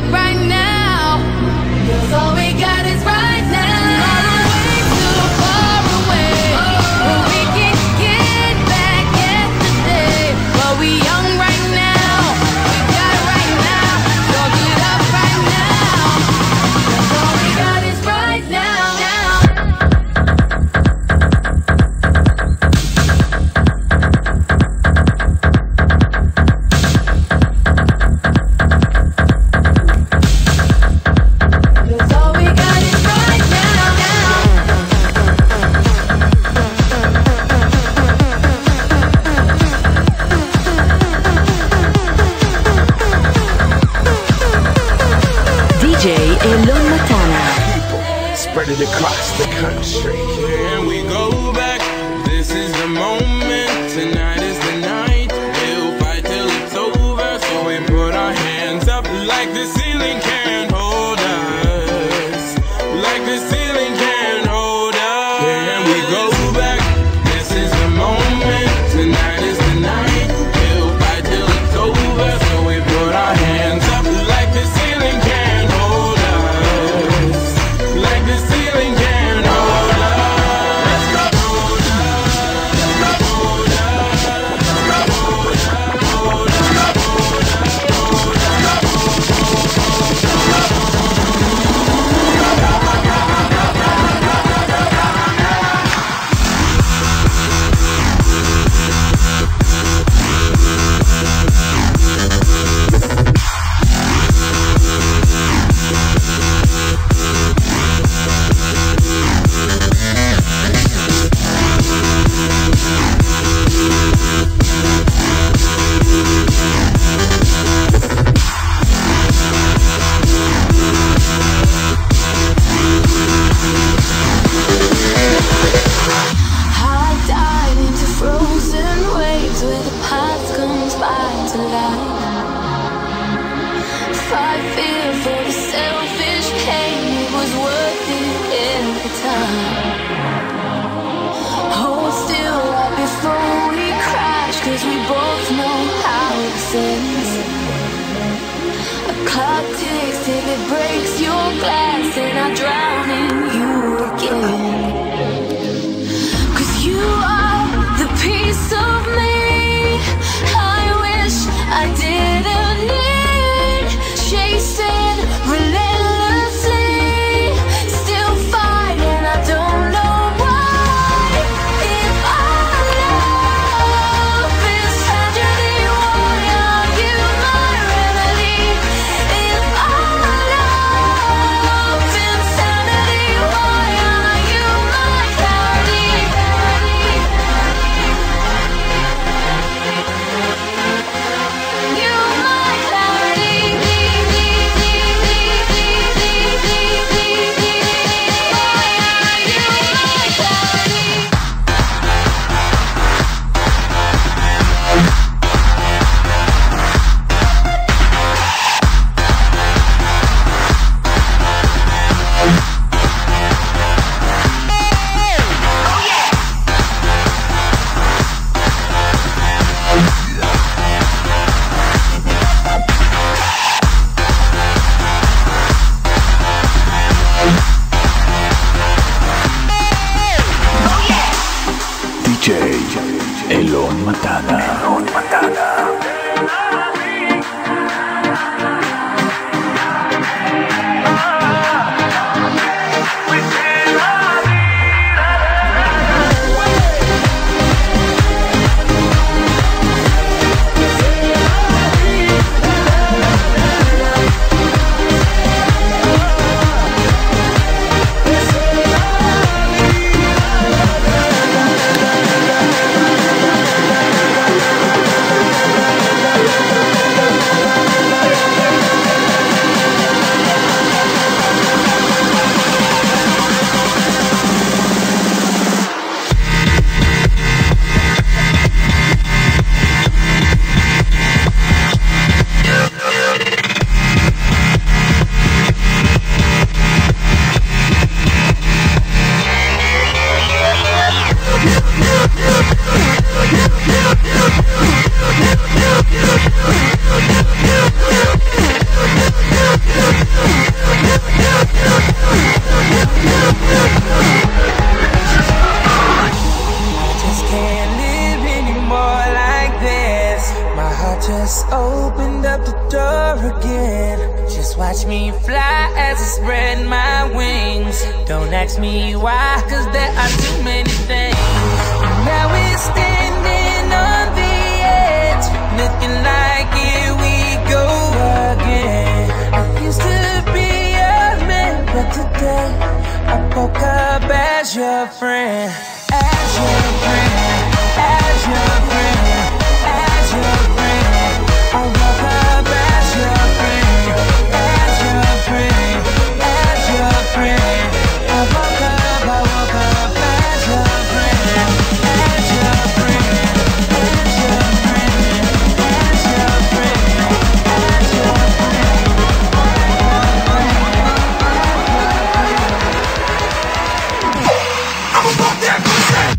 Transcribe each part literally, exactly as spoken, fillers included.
right now. 'Cause all we got is right now. Tomorrow way too far away, but we can get back yesterday. But we young right now, we got it right now. Don't get up right now. 'Cause all we got is right now. Spread it across the country. Here we go back. This is the moment. Tonight is the night. We'll fight till it's over. So we put our hands up like the ceiling can't hold us. Like the ceiling can't hold us. Here we go back. This is the moment. Tonight is the night. We'll fight till it's over. So we put our hands up like the ceiling can't hold us. Like the ceiling can't hold us. Let's go. Hold up. Let's go. Hold up. Let's go. Hold up. Hold up. Let's go. Hold up. I dive into frozen waves where the past comes back to life. Fight fear for the selfish pain, it was worth it every time. Hold still right before we crash, 'cause we both know how it ends. A clock ticks till it breaks your glass, and I drown in you again. 'Cause you are the piece of me I wish I didn't need. Chasing relentlessly, still fighting, I don't know why. If our love is tragedy, why are you my remedy? If our love is insanity, why are you my watch me fly as I spread my wings. Don't ask me why, cause there are too many things. Now we're standing on the edge, looking like here we go again. I used to be a man, but today I woke up as your friend. As your friend, as your friend, as your friend. I woke up as your friend, as your friend, as your friend. I woke up, I woke up as your friend, as your friend, as your friend, as your friend, as your I'm about that percent.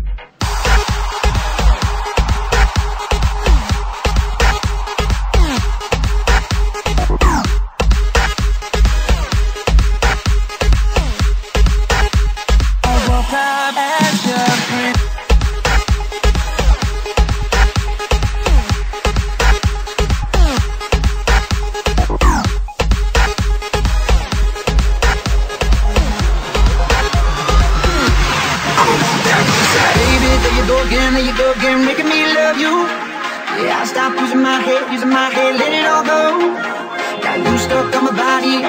Using my head, let it all go. Got you stuck on my body.